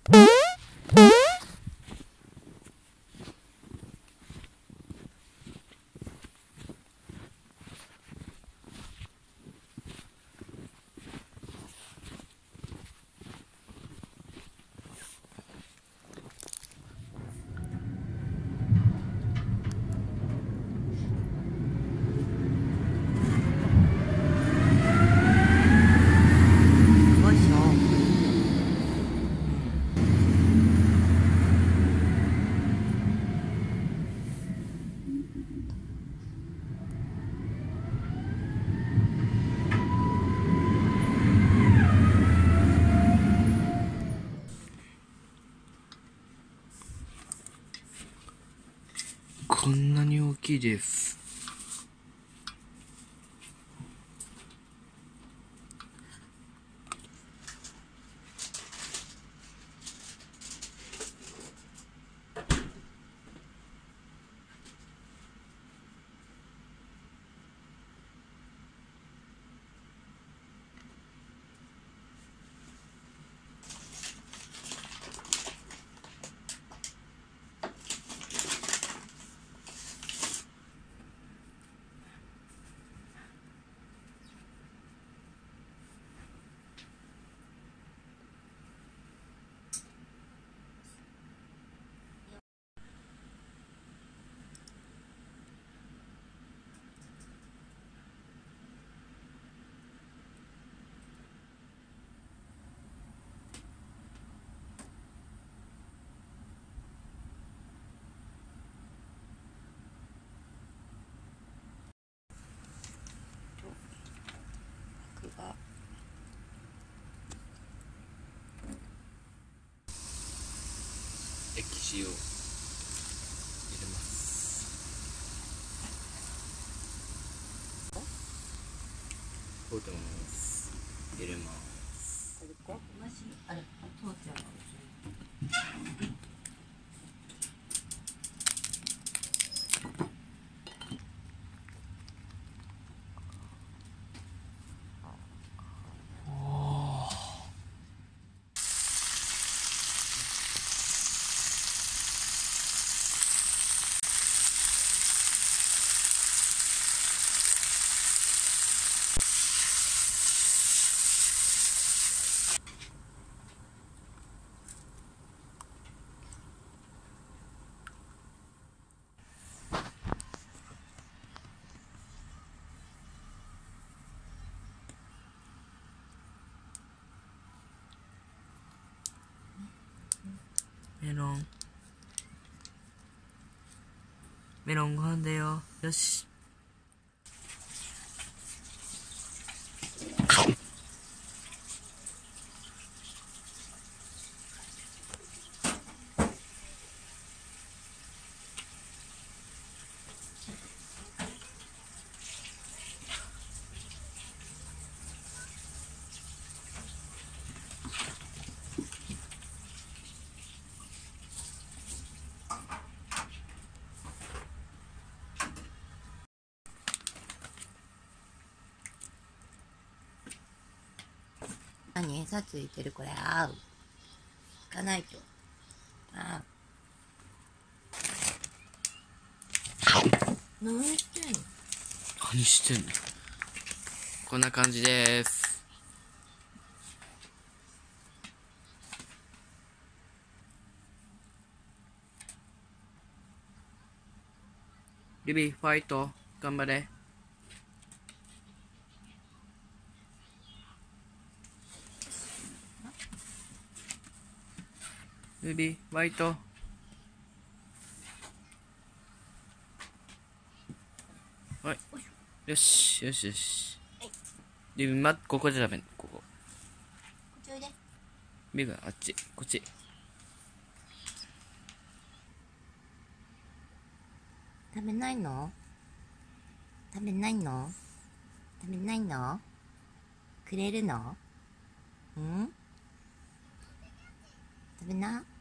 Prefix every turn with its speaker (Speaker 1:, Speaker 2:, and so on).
Speaker 1: こんなに大きいです。液脂を入れます。こうでます。入れます。あれ、父ちゃんのメロンご飯だよ。よし。何餌ついてるこれ。あう。行かないと。あう。何してんの？何してんの？こんな感じです。リビーファイト頑張れ。リビーファイト。はい。よしよしよし。リビーここで食べん。ここ。こっちおいで。リビーあっち。こっち。食べないの？食べないの？食べないの？くれるの？食べな。